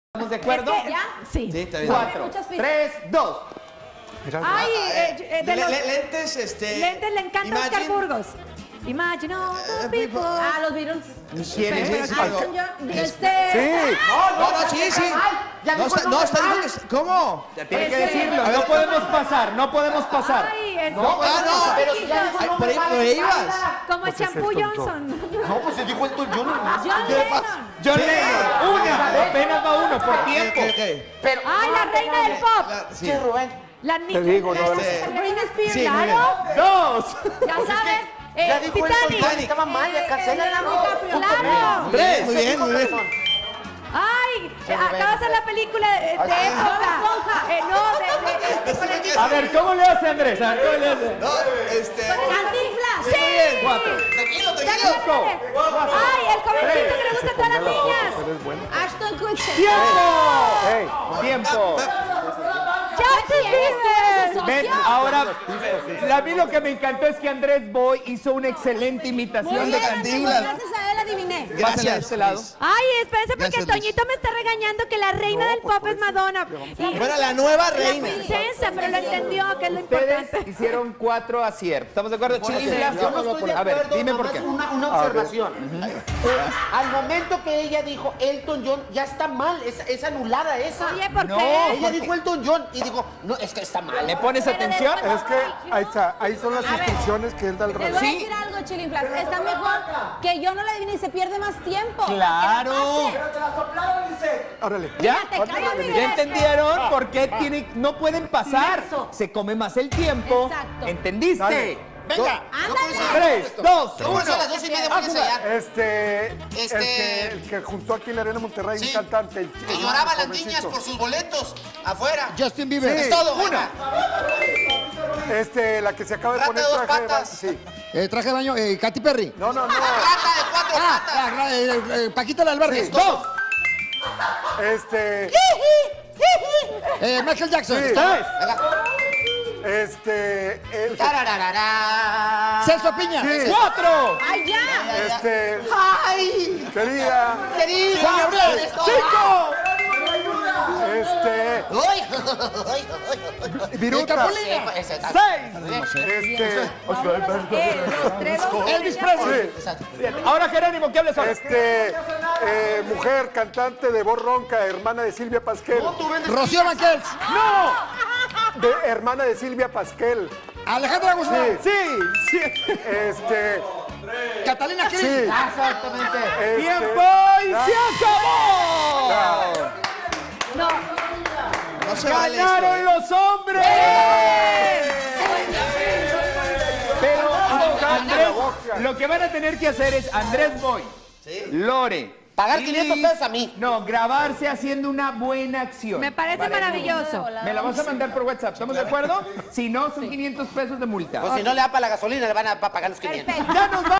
¿Estamos de acuerdo? Es que, ¿ya? Sí. Sí, está bien. 4, 3, 2. Ay, de los lentes, lentes le encanta a Oscar Burgos. Imagine all the people. Ah, los Beatles. ¿Quién es ese? Elton John. Sí. No, sí, sí. No, está bien. ¿Cómo? Tiene que decirlo. No podemos pasar, no podemos pasar. Ay, es No, pero si ya dijo por ahí ibas. como el champú Johnson. No, pues se dijo Elton John. John Lennon. John Lennon. Una. Apenas va uno por tiempo. Pero, Ay, la reina del pop. sí, Rubén. La niña. digo, no, Britney Spears. Sí, muy Claro. 2. Ya sabes. Ya dijo Titanic. estaba mal, ya cancelala. Claro. 3. Muy bien, muy bien. Ay, acaba de ser la película de época. A ver, ¿cómo le hace Andrés? A ver, ¿cómo le hace? No, Cantinflas. Sí. 4. Tranquilo, Cinco. Ay, el jovencito que le gusta a todas las niñas. Ashton Kutcher. ¡Tiempo! Justin Bieber. Ven, ahora, a mí lo que me encantó es que Andrés Boy hizo una excelente imitación de Cantinflas. Gracias a él adiviné. Pásale a este lado. Ay, espérense porque Gracias, Luis. Toñito me está regañando que la reina del pop es Madonna. Bueno, la nueva La reina. princesa, pero lo entendió, que es lo Ustedes importante. hicieron 4 aciertos. ¿Estamos de acuerdo? Chilislas. Yo no estoy de A ver, acuerdo, dime por nomás qué. Una observación. Al momento que ella dijo Elton John, ya está mal, es anulada esa. Oye, ¿por No. qué? Ella dijo Elton John y dijo, no, es que está mal. ¿Le pones atención? Es que ahí está, ahí son las instrucciones que él da al Les voy revés. a decir algo, Chilinflas. Está mejor que yo no la adivine y se pierde más tiempo. Claro. Órale. ¿Ya? Cállate, cállate. ¿Ya entendieron por qué no pueden pasar? Eso. Se come más el tiempo. Exacto. ¿Entendiste? Dale. Venga, Ándale. 3, 2, Yo por eso a las 2:30 voy a ensayar. El que juntó aquí en la Arena Monterrey, Sí. un cantante. Que lloraban las niñas por sus boletos afuera. Justin Bieber. Es todo. Una. La que se acaba de Rata poner de dos traje de patas. Sí. Traje de baño, Katy Perry. No. Rata de 4 patas. Paquita la del barrio. Sí. 2, Michael Jackson. Sí. 3, el Tarararara. Celso Piña. Sí. 4, ¡Ay, ya! ¡Ay! querida, ¡Querido! Juan Gabriel. 5, Viruta, Capulina. 6, Elvis Presley. Ahora Jerónimo, ¿qué hables solo? mujer cantante de voz ronca, hermana de Silvia Pasquel. Rocío Banquels. Hermana de Silvia Pasquel. Alejandra Guzmán. Sí. Catalina Krill. Sí. Exactamente. ¡Tiempo! ¡Y se acabó! No se vale ¡Ganaron esto, los hombres! Pero Andrés, lo que van a tener que hacer es Andrés Boy, Lore. Pagar y 500 Liz, pesos a mí. No, grabarse haciendo una buena acción. Me parece maravilloso. Me la vas a mandar por WhatsApp, ¿estamos de acuerdo? Si no, son 500 pesos de multa. Pues si no le da para la gasolina, le van a pagar los 500. Perfecto. ¡Ya nos vamos!